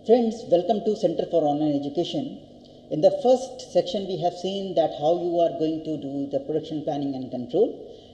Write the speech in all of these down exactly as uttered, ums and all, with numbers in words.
Friends, welcome to Center for Online Education. In the first section, we have seen that how you are going to do the production planning and control,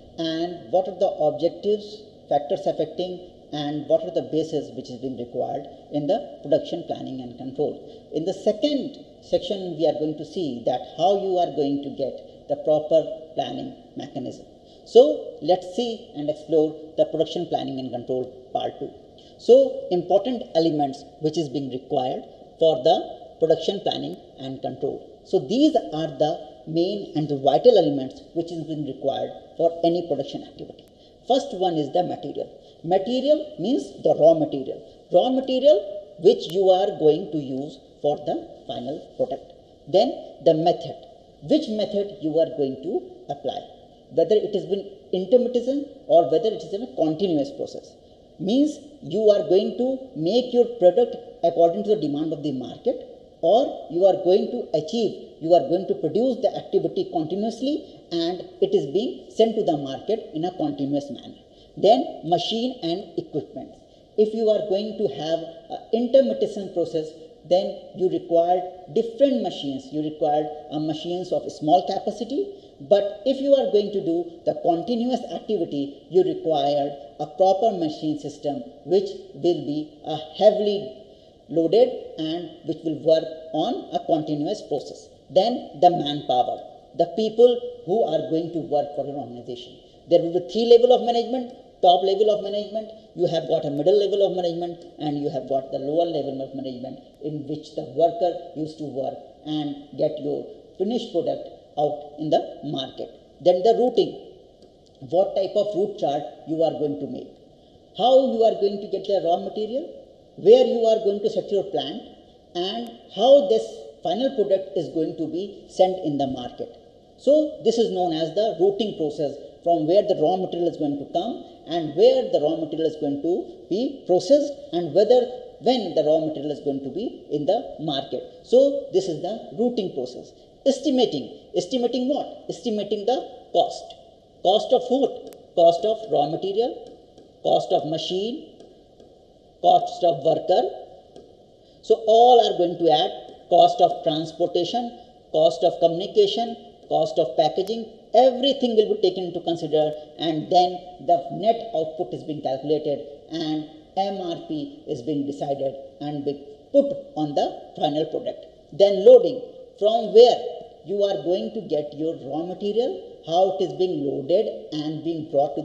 and what are the objectives, factors affecting, and what are the bases which is being required in the production planning and control. In the second section, we are going to see that how you are going to get the proper planning mechanism. So let's see and explore the production planning and control part two. So important elements which is being required for the production planning and control. So these are the main and the vital elements which is being required for any production activity. First one is the material. Material means the raw material. Raw material which you are going to use for the final product. Then the method. Which method you are going to apply. Whether it has been intermittent or whether it is in a continuous process. Means you are going to make your product according to the demand of the market, or you are going to achieve, you are going to produce the activity continuously and it is being sent to the market in a continuous manner. Then machine and equipment. If you are going to have an intermittent process, then you require different machines. You require uh, machines of small capacity. But if you are going to do the continuous activity, you require a proper machine system which will be uh, heavily loaded and which will work on a continuous process. Then the manpower, the people who are going to work for your organization. There will be three levels of management. Top level of management, you have got a middle level of management, and you have got the lower level of management in which the worker used to work and get your finished product out in the market. Then the routing, what type of route chart you are going to make, how you are going to get the raw material, where you are going to set your plant, and how this final product is going to be sent in the market. So this is known as the routing process, from where the raw material is going to come and where the raw material is going to be processed and whether when the raw material is going to be in the market. So this is the routing process. Estimating. Estimating what? Estimating the cost. Cost of what? Cost of raw material, cost of machine, cost of worker. So all are going to add cost of transportation, cost of communication, cost of packaging. Everything will be taken into consider, and then the net output is being calculated and M R P is being decided and be put on the final product. Then loading, from where you are going to get your raw material, how it is being loaded and being brought to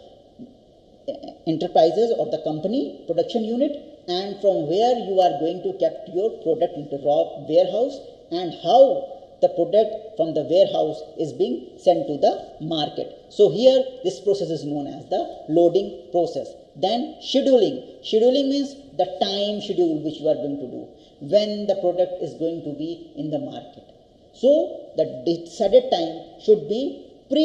the enterprises or the company production unit, and from where you are going to get your product into raw warehouse, and how the product from the warehouse is being sent to the market. So here this process is known as the loading process. Then scheduling. Scheduling means the time schedule which you are going to do, when the product is going to be in the market. So the decided time should be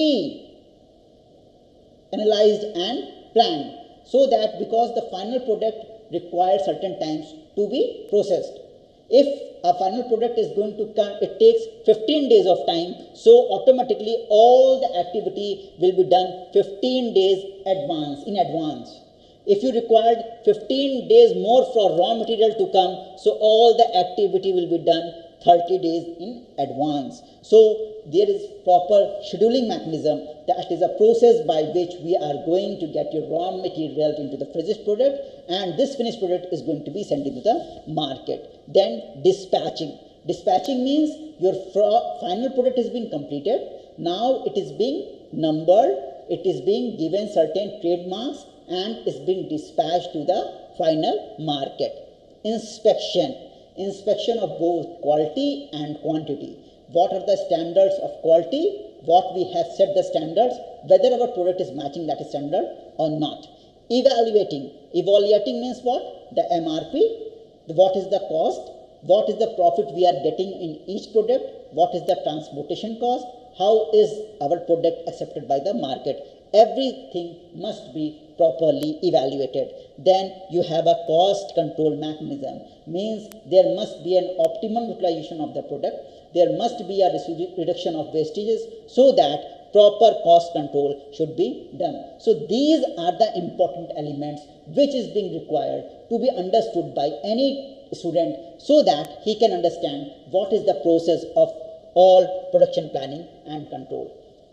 pre-analyzed and planned, so that because the final product requires certain times to be processed. If a final product is going to come, it takes fifteen days of time, so automatically all the activity will be done fifteen days advance, in advance. If you required fifteen days more for raw material to come, so all the activity will be done thirty days in advance. So there is proper scheduling mechanism, that is a process by which we are going to get your raw material into the finished product, and this finished product is going to be sent into the market. Then dispatching. Dispatching means your final product is being completed. Now it is being numbered, it is being given certain trademarks, and is being dispatched to the final market. Inspection. Inspection of both quality and quantity. What are the standards of quality? What we have set the standards, whether our product is matching that standard or not. Evaluating. Evaluating means what? The M R P. What is the cost? What is the profit we are getting in each product? What is the transportation cost? How is our product accepted by the market? Everything must be properly evaluated. Then you have a cost control mechanism. Means there must be an optimum utilization of the product. There must be a reduction of wastages, so that proper cost control should be done. So these are the important elements which is being required to be understood by any student so that he can understand what is the process of all production planning and control.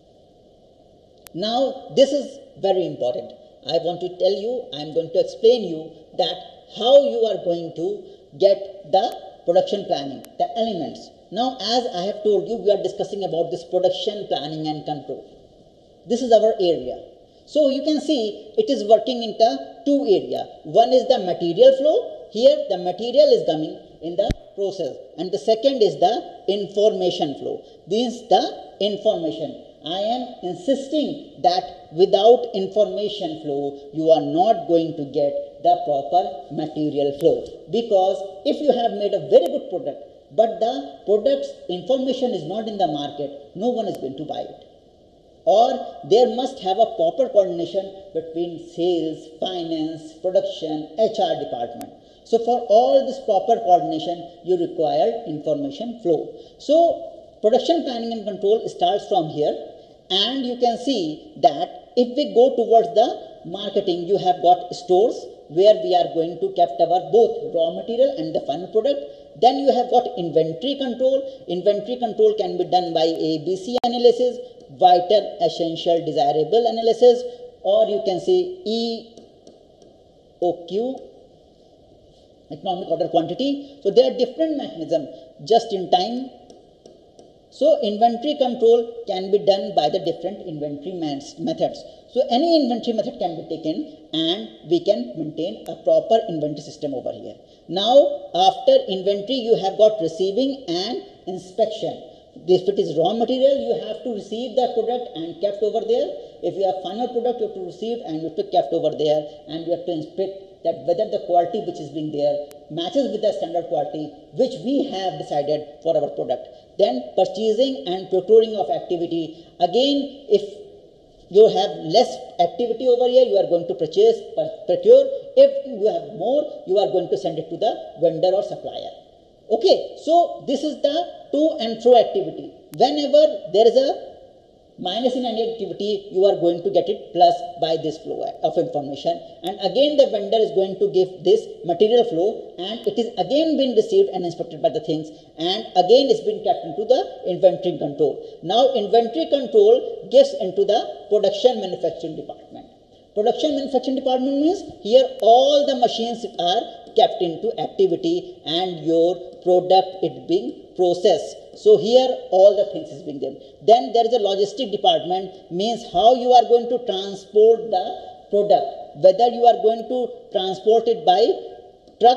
Now, this is very important. I want to tell you, I am going to explain you that how you are going to get the production planning, the elements. Now, as I have told you, we are discussing about this production planning and control. This is our area. So, you can see it is working into two areas. One is the material flow. Here, the material is coming in the process. And the second is the information flow. This is the information. I am insisting that without information flow, you are not going to get the proper material flow. Because if you have made a very good product, but the product's information is not in the market, no one is going to buy it. Or there must have a proper coordination between sales, finance, production, H R department. So for all this proper coordination, you require information flow. So production planning and control starts from here, and you can see that if we go towards the marketing, you have got stores where we are going to capture our both raw material and the final product. Then you have got inventory control. Inventory control can be done by A B C analysis, vital, essential, desirable analysis, or you can say E O Q, economic order quantity. So there are different mechanisms, just in time. So inventory control can be done by the different inventory methods. So any inventory method can be taken and we can maintain a proper inventory system over here. Now after inventory, you have got receiving and inspection. If it is raw material, you have to receive the product and kept over there. If you have final product, you have to receive and you have to kept over there, and you have to inspect that whether the quality which is being there matches with the standard quality which we have decided for our product. Then purchasing and procuring of activity. Again, if you have less activity over here, you are going to purchase, procure. If you have more, you are going to send it to the vendor or supplier. Okay, so this is the to and fro activity. Whenever there is a minus in any activity, you are going to get it plus by this flow of information. And again, the vendor is going to give this material flow, and it is again been received and inspected by the things, and again it's been kept into the inventory control. Now, inventory control gets into the production manufacturing department. Production manufacturing department means here all the machines are kept into activity and your product is being processed. So here all the things is being done. Then there is a logistic department, means how you are going to transport the product, whether you are going to transport it by truck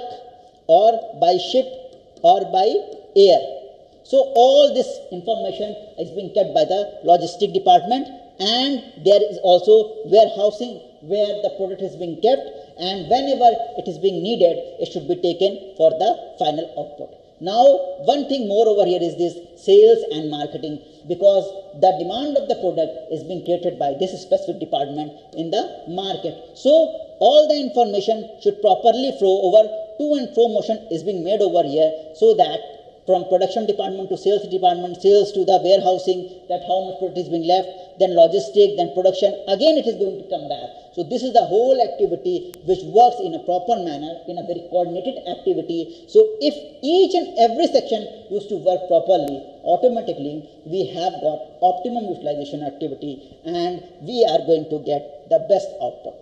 or by ship or by air. So all this information is being kept by the logistic department, and there is also warehousing where the product is being kept, and whenever it is being needed, it should be taken for the final output. Now, one thing more over here is this sales and marketing, because the demand of the product is being created by this specific department in the market. So all the information should properly flow over. To and fro motion is being made over here, so that from production department to sales department, sales to the warehousing, that how much product is being left, then logistic, then production, again it is going to come back. So this is the whole activity which works in a proper manner, in a very coordinated activity. So if each and every section used to work properly, automatically we have got optimum utilization activity, and we are going to get the best output.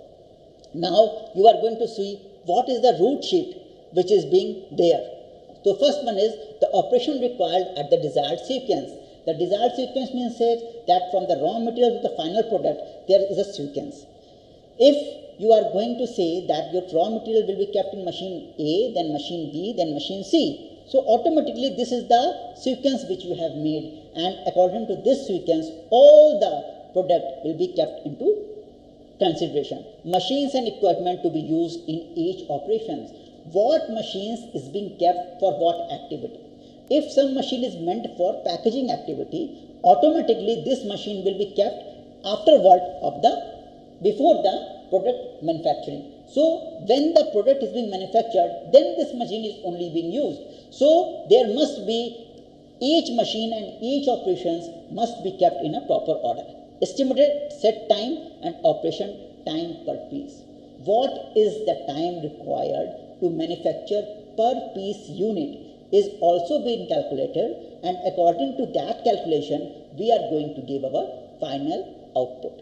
Now you are going to see what is the route sheet which is being there. So first one is the operation required at the desired sequence. The desired sequence means says that from the raw material to the final product, there is a sequence. If you are going to say that your raw material will be kept in machine A, then machine B, then machine C. So automatically this is the sequence which you have made, and according to this sequence, all the product will be kept into consideration. Machines and equipment to be used in each operations. What machines is being kept for what activity? If some machine is meant for packaging activity, automatically this machine will be kept afterward of the, before the product manufacturing. So when the product is being manufactured, then this machine is only being used. So there must be, each machine and each operations must be kept in a proper order. Estimated set time and operation time per piece. What is the time required to manufacture per piece unit is also being calculated, and according to that calculation, we are going to give our final output.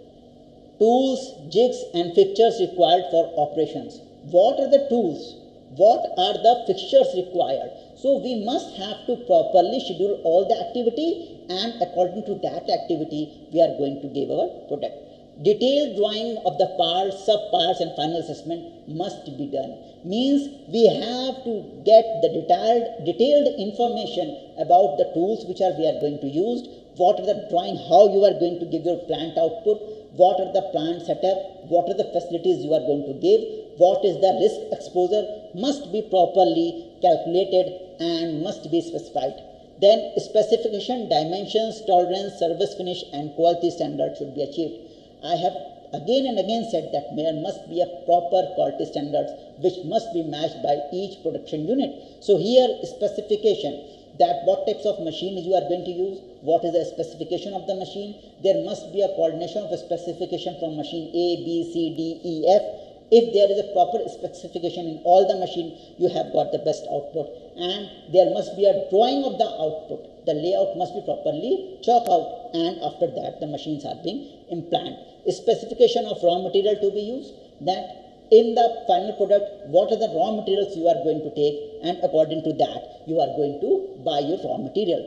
Tools, jigs and fixtures required for operations. What are the tools? What are the fixtures required? So we must have to properly schedule all the activity, and according to that activity, we are going to give our product. Detailed drawing of the parts, sub-parts and final assessment must be done. Means we have to get the detailed, detailed information about the tools which are we are going to use, what are the drawing, how you are going to give your plant output, what are the plant setup, what are the facilities you are going to give, what is the risk exposure, must be properly calculated and must be specified. Then specification, dimensions, tolerance, service finish and quality standard should be achieved. I have again and again said that there must be a proper quality standards which must be matched by each production unit. So here specification, that what types of machines you are going to use, what is the specification of the machine. There must be a coordination of a specification from machine A, B, C, D, E, F. If there is a proper specification in all the machine, you have got the best output. And there must be a drawing of the output. The layout must be properly chalked out, and after that the machines are being implanted. Specification of raw material to be used, that in the final product, what are the raw materials you are going to take, and according to that, you are going to buy your raw material.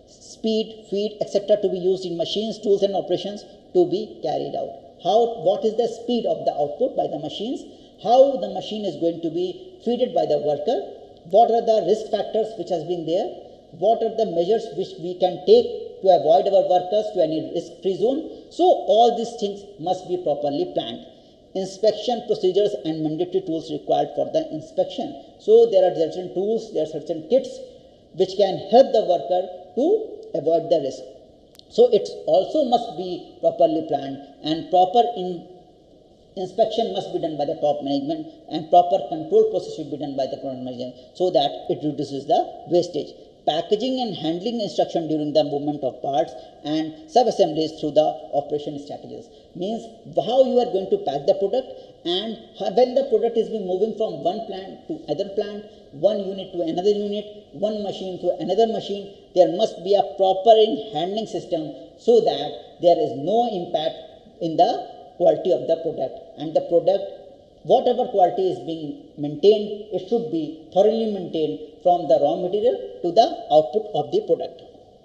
Speed, feed, et cetera to be used in machines, tools and operations to be carried out. How, what is the speed of the output by the machines, how the machine is going to be feeded by the worker, what are the risk factors which has been there, what are the measures which we can take to avoid our workers to any risk-free zone. So all these things must be properly planned. Inspection procedures and mandatory tools required for the inspection. So there are certain tools, there are certain kits which can help the worker to avoid the risk. So it also must be properly planned, and proper in inspection must be done by the top management, and proper control process should be done by the product management so that it reduces the wastage. Packaging and handling instruction during the movement of parts and sub-assemblies through the operation strategies. Means how you are going to pack the product, and when the product is being moving from one plant to other plant, one unit to another unit, one machine to another machine, there must be a proper handling system so that there is no impact in the quality of the product, and the product, whatever quality is being maintained, it should be thoroughly maintained from the raw material to the output of the product.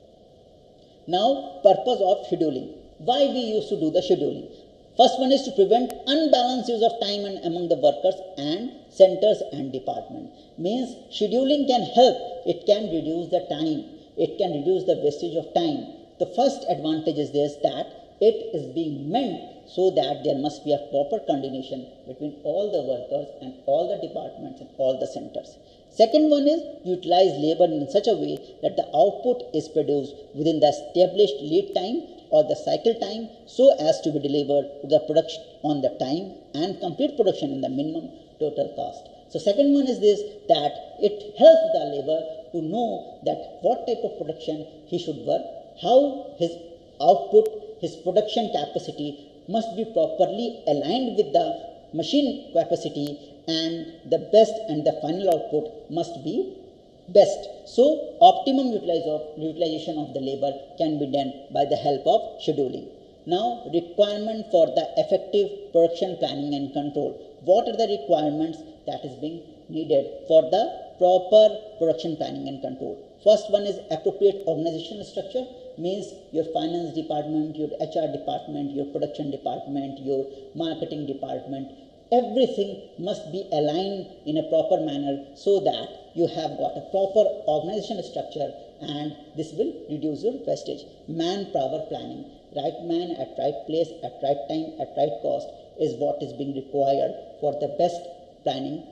Now, purpose of scheduling. Why we used to do the scheduling? First one is to prevent unbalanced use of time and among the workers and centers and department. Means scheduling can help, it can reduce the time, it can reduce the wastage of time. The first advantage is this, that it is being meant so that there must be a proper coordination between all the workers and all the departments and all the centers. Second one is utilize labor in such a way that the output is produced within the established lead time or the cycle time so as to be delivered to the production on the time and complete production in the minimum total cost. So second one is this, that it helps the labor to know that what type of production he should work, how his output, his production capacity must be properly aligned with the machine capacity, and the best and the final output must be best. So optimum utilization of the labor can be done by the help of scheduling. Now, requirement for the effective production planning and control. What are the requirements that is being needed for the proper production planning and control? First one is appropriate organizational structure. Means your finance department, your H R department, your production department, your marketing department, everything must be aligned in a proper manner so that you have got a proper organizational structure, and this will reduce your wastage. Manpower planning, right man at right place, at right time, at right cost is what is being required for the best planning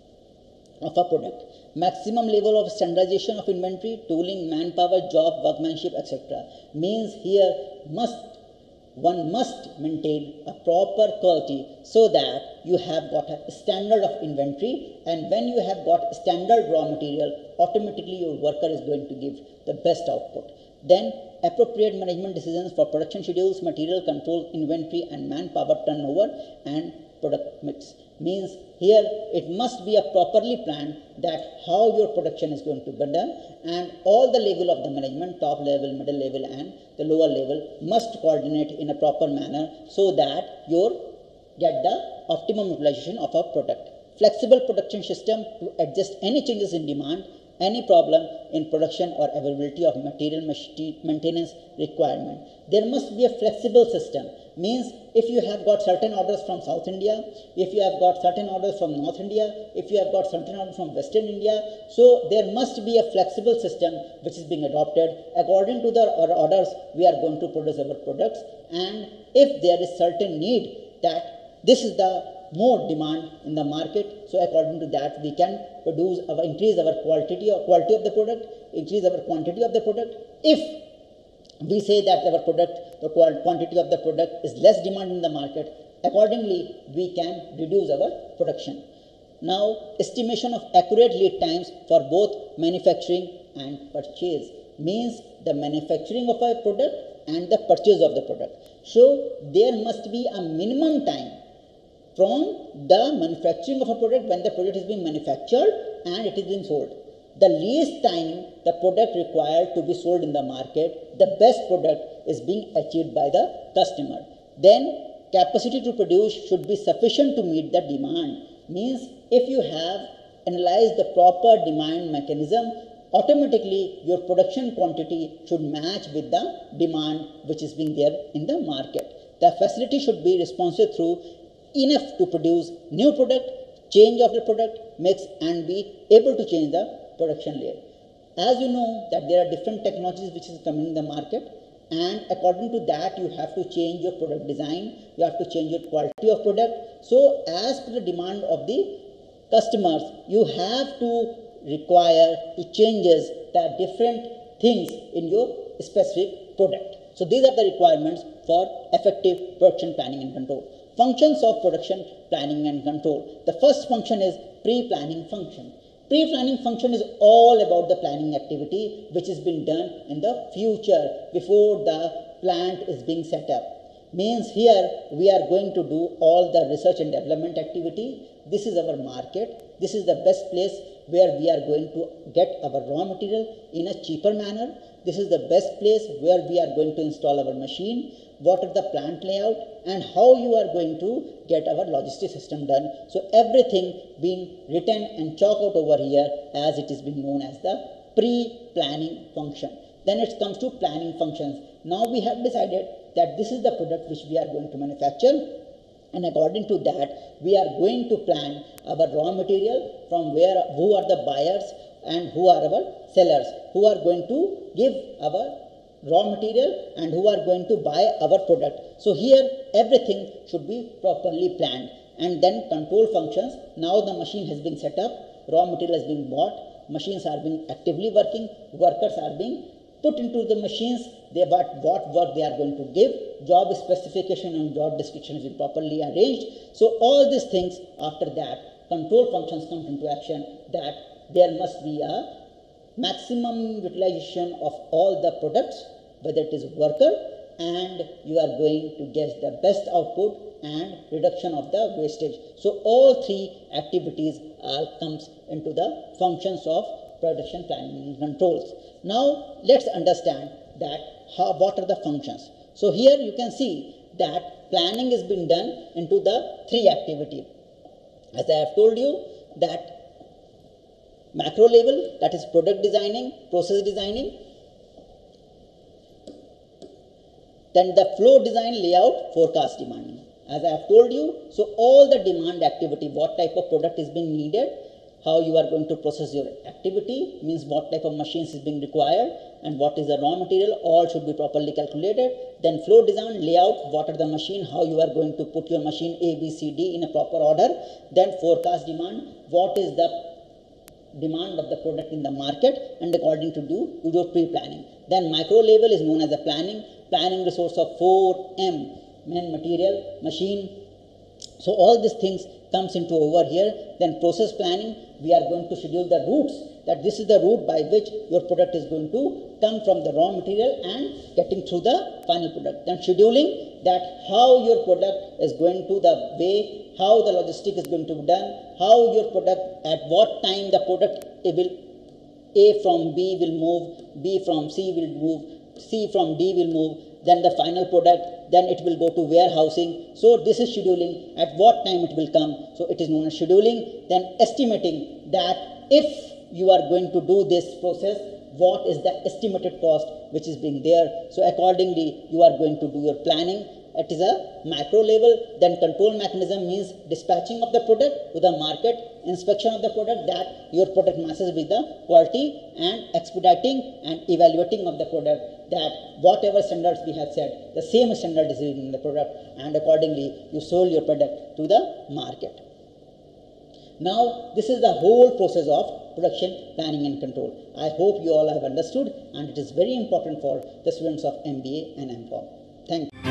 of a product. Maximum level of standardization of inventory, tooling, manpower, job, workmanship, et cetera. Means here must one must maintain a proper quality so that you have got a standard of inventory, and when you have got standard raw material, automatically your worker is going to give the best output. Then appropriate management decisions for production schedules, material control, inventory and manpower turnover, and product mix. Means here it must be a properly planned that how your production is going to be done, and all the level of the management, top level, middle level and the lower level must coordinate in a proper manner so that your get the optimum utilization of a product. Flexible production system to adjust any changes in demand, any problem in production or availability of material maintenance requirement. There must be a flexible system. Means if you have got certain orders from South India, if you have got certain orders from North India, if you have got certain orders from Western India, so there must be a flexible system which is being adopted. According to the our orders, we are going to produce our products, and if there is certain need that this is the more demand in the market, so according to that we can produce our increase our quality or quality of the product, increase our quantity of the product. If we say that our product, the quantity of the product is less demand in the market, accordingly we can reduce our production. Now, estimation of accurate lead times for both manufacturing and purchase, means the manufacturing of a product and the purchase of the product. So there must be a minimum time from the manufacturing of a product, when the product is being manufactured and it is being sold. The least time the product required to be sold in the market, the best product is being achieved by the customer. Then capacity to produce should be sufficient to meet the demand. Means if you have analyzed the proper demand mechanism, automatically your production quantity should match with the demand which is being there in the market. The facility should be responsive through enough to produce new product, change of the product mix, and be able to change the production layer. As you know that there are different technologies which is coming in the market, and according to that you have to change your product design, you have to change your quality of product. So as per the demand of the customers, you have to require to changes the different things in your specific product. So these are the requirements for effective production planning and control. Functions of production planning and control. The first function is pre-planning function. Pre-planning function is all about the planning activity which has been done in the future before the plant is being set up. Means here we are going to do all the research and development activity. This is our market. This is the best place where we are going to get our raw material in a cheaper manner. This is the best place where we are going to install our machine. What are the plant layout and how you are going to get our logistics system done. So everything being written and chalk out over here as it is being known as the pre-planning function. Then it comes to planning functions. Now we have decided that this is the product which we are going to manufacture, and according to that we are going to plan our raw material from where, who are the buyers and who are our sellers, who are going to give our raw material and who are going to buy our product. So here everything should be properly planned. And then control functions. Now the machine has been set up, raw material has been bought, machines are being actively working, workers are being put into the machines, they what, what work they are going to give, job specification and job description is properly arranged. So all these things, after that control functions come into action, that there must be a maximum utilization of all the products, whether it is worker, and you are going to get the best output and reduction of the wastage. So all three activities are comes into the functions of production planning and controls. Now let's understand that how, what are the functions. So here you can see that planning has been done into the three activity. As I have told you that macro level, that is product designing, process designing. Then the flow design, layout, forecast demanding. As I have told you, so all the demand activity, what type of product is being needed, how you are going to process your activity, means what type of machines is being required, and what is the raw material, all should be properly calculated. Then flow design, layout, what are the machine, how you are going to put your machine A, B, C, D in a proper order. Then forecast demand, what is the demand of the product in the market, and according to do you do pre-planning. Then micro level is known as the planning, planning resource of four M, man, material, machine. So all these things comes into over here. Then process planning, we are going to schedule the routes, that this is the route by which your product is going to come from the raw material and getting through the final product. Then scheduling that how your product is going to the way, how the logistic is going to be done, how your product, at what time the product it will, A from B will move, B from C will move, C from D will move, then the final product, then it will go to warehousing. So this is scheduling, at what time it will come. So it is known as scheduling. Then estimating that if you are going to do this process, what is the estimated cost which is being there. So accordingly, you are going to do your planning. It is a macro level. Then control mechanism means dispatching of the product to the market, inspection of the product, that your product matches with the quality, and expediting and evaluating of the product, that whatever standards we have set, the same standard is in the product, and accordingly you sold your product to the market. Now, this is the whole process of production planning and control. I hope you all have understood, and it is very important for the students of M B A and M Com. Thank you.